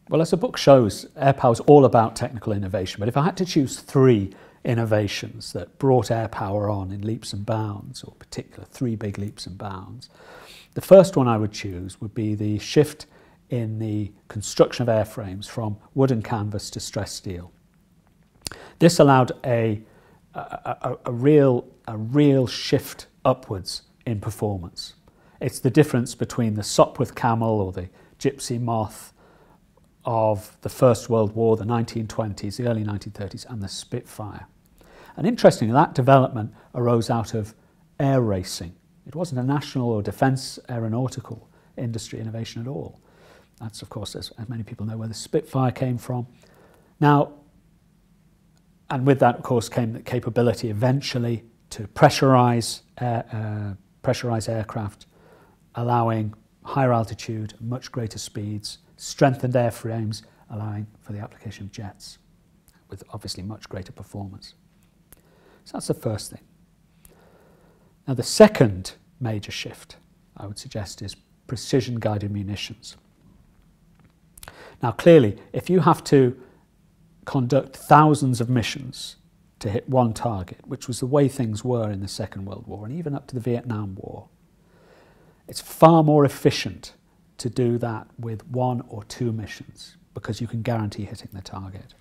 Well, as the book shows, air power is all about technical innovation. But if I had to choose three innovations that brought air power on in leaps and bounds, or particular three big leaps and bounds, the first one I would choose would be the shift in the construction of airframes from wood and canvas to stress steel. This allowed a real shift upwards in performance. It's the difference between the Sopwith Camel or the Gypsy Moth of the First World War, the 1920s, the early 1930s, and the Spitfire. And interestingly, that development arose out of air racing. It wasn't a national or defence aeronautical industry innovation at all. That's, of course, as many people know, where the Spitfire came from. Now, and with that, of course, came the capability eventually to pressurise aircraft, allowing higher altitude, much greater speeds, strengthened airframes, allowing for the application of jets with obviously much greater performance. So that's the first thing. Now, the second major shift, I would suggest, is precision-guided munitions. Now, clearly, if you have to conduct thousands of missions to hit one target, which was the way things were in the Second World War and even up to the Vietnam War, it's far more efficient to do that with one or two missions because you can guarantee hitting the target.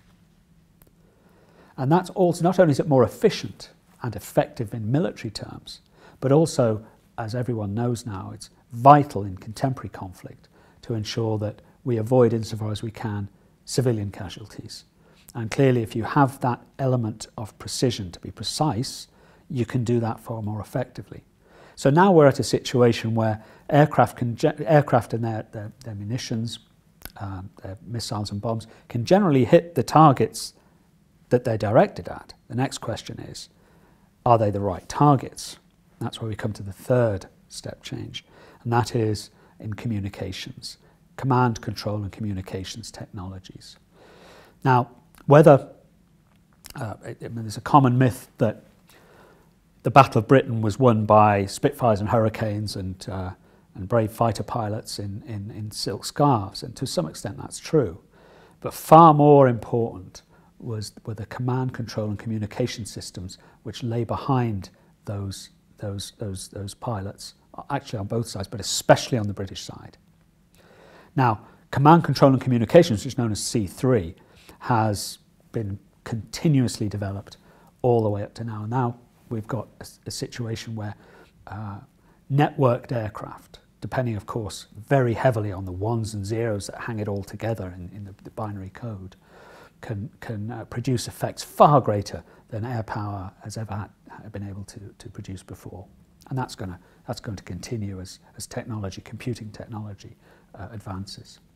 And that's also, not only is it more efficient and effective in military terms, but also, as everyone knows now, it's vital in contemporary conflict to ensure that we avoid, insofar as we can, civilian casualties. And clearly, if you have that element of precision to be precise, you can do that far more effectively. So now we're at a situation where aircraft and their munitions, their missiles and bombs, can generally hit the targets that they're directed at. The next question is, are they the right targets? That's where we come to the third step change, and that is in communications, command, control and communications technologies. Now, whether, there's a common myth that the Battle of Britain was won by Spitfires and Hurricanes and brave fighter pilots in silk scarves, and to some extent that's true. But far more important were the command, control and communication systems which lay behind those pilots, actually on both sides, but especially on the British side. Now, command, control and communications, which is known as C3, has been continuously developed all the way up to now. Now we've got a situation where networked aircraft, depending of course very heavily on the ones and zeros that hang it all together in the binary code, can produce effects far greater than air power has ever been able to produce before. And that's going to continue as technology, computing technology, advances.